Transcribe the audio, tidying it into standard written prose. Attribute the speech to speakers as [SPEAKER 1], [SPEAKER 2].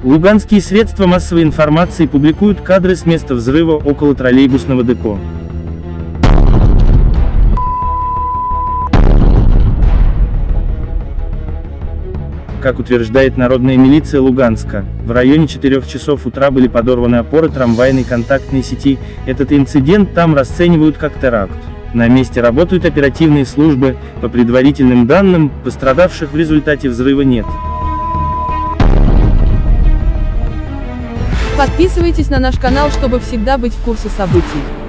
[SPEAKER 1] Луганские средства массовой информации публикуют кадры с места взрыва около троллейбусного депо. Как утверждает народная милиция Луганска, в районе 4 часов утра были подорваны опоры трамвайной контактной сети. Этот инцидент там расценивают как теракт. На месте работают оперативные службы, по предварительным данным, пострадавших в результате взрыва нет.
[SPEAKER 2] Подписывайтесь на наш канал, чтобы всегда быть в курсе событий.